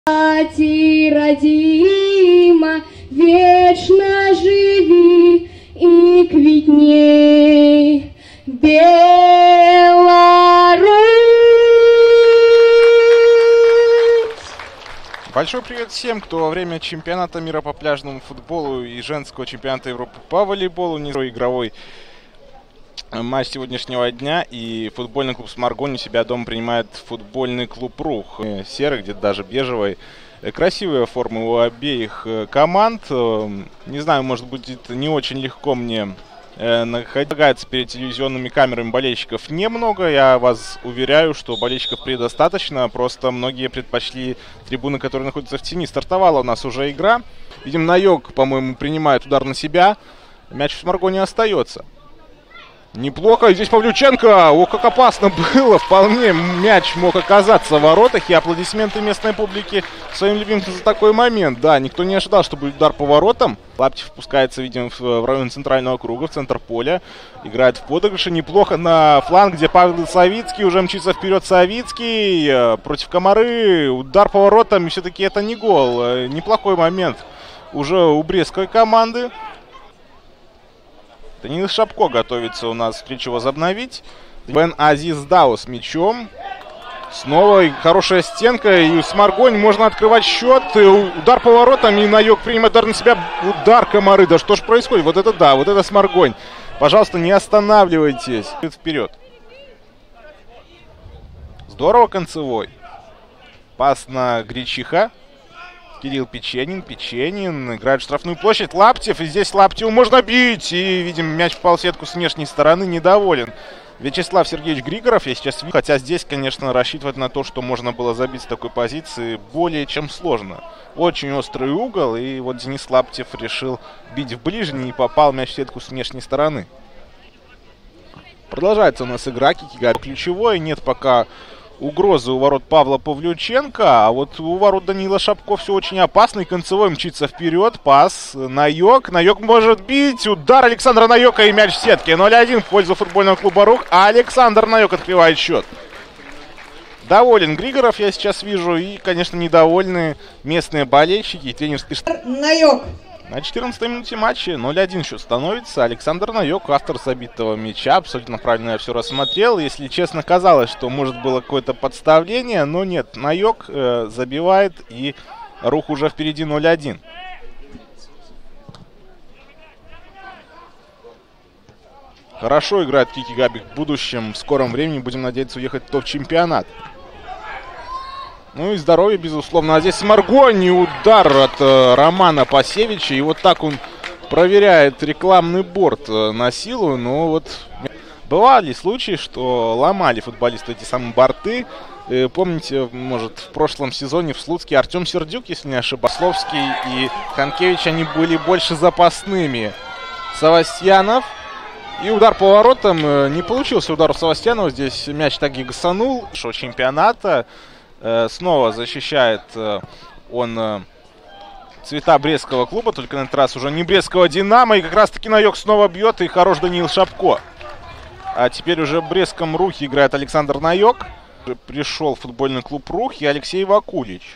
Мати родима, вечно живи и квитней, Беларусь! Большой привет всем, кто во время чемпионата мира по пляжному футболу и женского чемпионата Европы по волейболу не игровой матч сегодняшнего дня, и футбольный клуб «Сморгонь» у себя дома принимает футбольный клуб «Рух». Серый, где-то даже бежевый. Красивые формы у обеих команд. Не знаю, может быть, не очень легко мне находиться перед телевизионными камерами. Болельщиков немного. Я вас уверяю, что болельщиков предостаточно. Просто многие предпочли трибуны, которые находятся в тени. Стартовала у нас уже игра. Видим, Наёк, по-моему, принимает удар на себя. Мяч в «Сморгоне» остается. Неплохо. И здесь Павлюченко. О, как опасно было. Вполне мяч мог оказаться в воротах. И аплодисменты местной публики своим любимцам за такой момент. Да, никто не ожидал, что будет удар по воротам. Лаптев впускается, видимо, в район центрального круга, в центр поля. Играет в подыгрыше. Неплохо на фланг, где Павел Савицкий. Уже мчится вперед Савицкий. Против Комары. Удар по воротам. И все-таки это не гол. Неплохой момент уже у брестской команды. Даниил Шапко готовится у нас встречу возобновить. Бен Азиздау с мячом. Снова хорошая стенка. И «Сморгонь» можно открывать счет. Удар по воротам. И Наёк принимает удар на себя. Удар Комары. Да что ж происходит? Вот это да, вот это «Сморгонь». Пожалуйста, не останавливайтесь. Вперед. Здорово, концевой. Пас на Гречиха. Кирилл Печенин играет в штрафную площадь. Лаптев, и здесь Лаптеву можно бить. И, видим, мяч впал в сетку с внешней стороны, недоволен Вячеслав Сергеевич Григоров, я сейчас вижу. Хотя здесь, конечно, рассчитывать на то, что можно было забить с такой позиции, более чем сложно. Очень острый угол, и вот Денис Лаптев решил бить в ближний и попал мяч в сетку с внешней стороны. Продолжается у нас игра. Кикигаби ключевой, нет пока угрозы у ворот Павла Павлюченко, а вот у ворот Даниила Шапко все очень опасно. И концевой мчится вперед. Пас. Наёк. Наёк может бить. Удар Александра Наёка и мяч в сетке. 0-1 в пользу футбольного клуба «Рух». А Александр Наёк открывает счет. Доволен Григоров, я сейчас вижу. И, конечно, недовольны местные болельщики и тренерский штаб. Наёк. На 14-й минуте матча 0-1 счет становится. Александр Наёк, автор забитого мяча. Абсолютно правильно я все рассмотрел. Если честно, казалось, что может было какое-то подставление. Но нет, Наёк забивает, и «Рух» уже впереди 0-1. Хорошо играет Кикигаби в будущем. В скором времени будем надеяться уехать в топ-чемпионат. Ну и здоровье, безусловно. А здесь «Сморгонь» и удар от Романа Пасевича. И вот так он проверяет рекламный борт на силу. Но вот бывали случаи, что ломали футболисты эти самые борты. Помните, может, в прошлом сезоне в Слуцке Артем Сердюк, если не ошибаюсь, Словский и Ханкевич, они были больше запасными. Савастьянов. И удар по воротам. Не получился удар у Савастьянова. Здесь мяч таки гасанул. Шо чемпионата. Снова защищает он цвета брестского клуба, только на этот раз уже не брестского «Динамо». И как раз таки Наёк снова бьет, и хорош Даниил Шапко. А теперь уже в брестском «Рухе» играет Александр Наёк. Пришел в футбольный клуб «Рух» и Алексей Вакулич.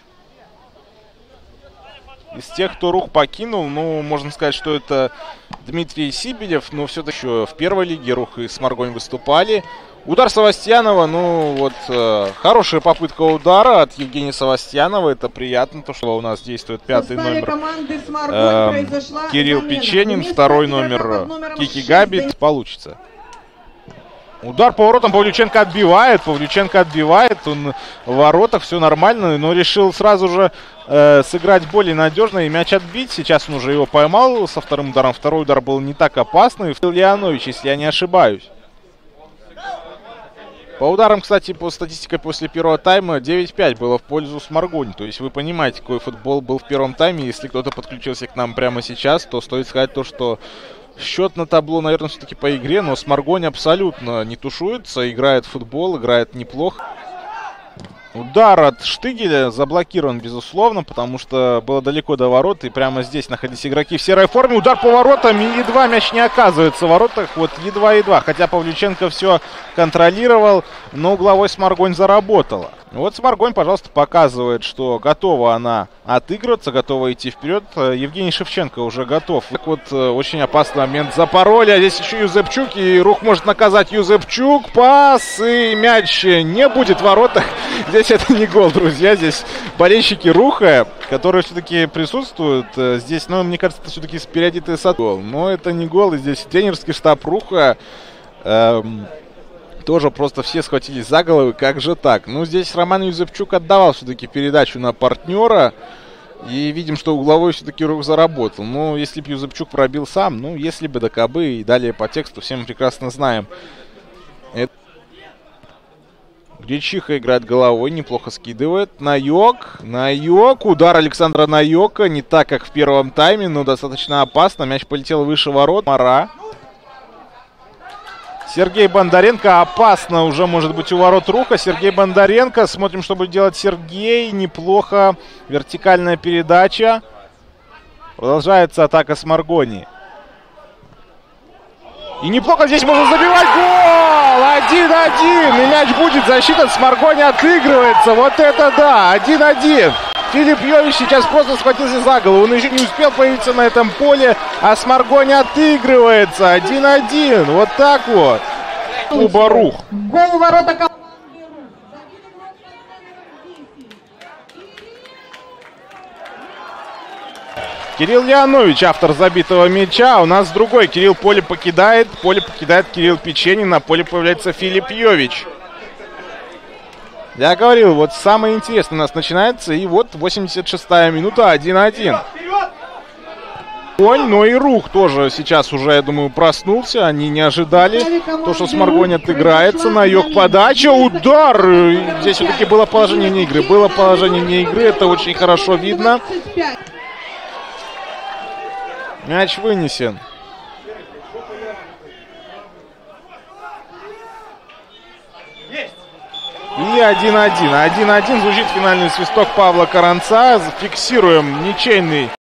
Из тех, кто «Рух» покинул, ну, можно сказать, что это Дмитрий Сибелев, но все-таки еще в первой лиге «Рух» и «Сморгонь» выступали. Удар Савастьянова, ну вот, хорошая попытка удара от Евгения Савастьянова. Это приятно, то что у нас действует пятый номер Кирилл Печенин, второй номер Кикигаби. Получится. Удар по воротам, Павлюченко отбивает. Он в воротах, все нормально, но решил сразу же сыграть более надежно и мяч отбить. Сейчас он уже его поймал со вторым ударом. Второй удар был не так опасный. Леонович, если я не ошибаюсь. По ударам, кстати, по статистике после первого тайма 9-5 было в пользу «Сморгонь». То есть вы понимаете, какой футбол был в первом тайме. Если кто-то подключился к нам прямо сейчас, то стоит сказать то, что счет на табло, наверное, все-таки по игре. Но «Сморгонь» абсолютно не тушуется, играет в футбол, играет неплохо. Удар от Штыгеля заблокирован, безусловно, потому что было далеко до ворот. И прямо здесь находились игроки в серой форме. Удар по воротам, и едва мяч не оказывается в воротах. Вот едва-едва. Хотя Павлюченко все контролировал, но угловой «Сморгонь» заработала. Вот Сморгонь, пожалуйста, показывает, что готова она отыгрываться, готова идти вперед. Евгений Шевченко уже готов. Так вот, очень опасный момент за пароль. А здесь еще Юзепчук, и Рух может наказать Юзепчук. Пас, и мяч не будет в воротах. Здесь это не гол, друзья. Здесь болельщики Руха, которые все-таки присутствуют здесь, но мне кажется, это все-таки переодетый гол. Но это не гол, и здесь тренерский штаб Руха... тоже просто все схватились за головы, как же так? Ну, здесь Роман Юзепчук отдавал все-таки передачу на партнера. И видим, что угловой все-таки Рух заработал. Ну, если бы Юзепчук пробил сам, ну, если бы, да кабы. И далее по тексту все мы прекрасно знаем. Гречиха играет головой, неплохо скидывает. Наёк, удар Александра Наёка. Не так, как в первом тайме, но достаточно опасно. Мяч полетел выше ворот. Мара. Сергей Бондаренко, опасно уже может быть у ворот Руха. Сергей Бондаренко, смотрим, что будет делать Сергей. Неплохо, вертикальная передача. Продолжается атака Сморгони. И неплохо здесь можно забивать гол! 1-1, и мяч будет, защита Сморгони отыгрывается. Вот это да, 1-1. Филипп Йович сейчас просто схватился за голову. Он еще не успел появиться на этом поле, а Сморгони отыгрывается. 1-1. Вот так вот. Клуба Рух. Гол ворота команды. Кирилл Леонович, автор забитого мяча. У нас другой. Кирилл поле покидает. Поле покидает Кирилл Печенин. На поле появляется Филипп Йович. Я говорил, вот самое интересное у нас начинается. И вот 86-я минута, 1-1. Но и Рух тоже сейчас уже, я думаю, проснулся. Они не ожидали то, что Сморгонь отыграется. Наёк подача, удар. Здесь все-таки было положение вне игры. Было положение вне игры, это очень хорошо видно. Мяч вынесен. И 1-1. 1-1. Звучит финальный свисток Павла Каранца. Фиксируем ничейный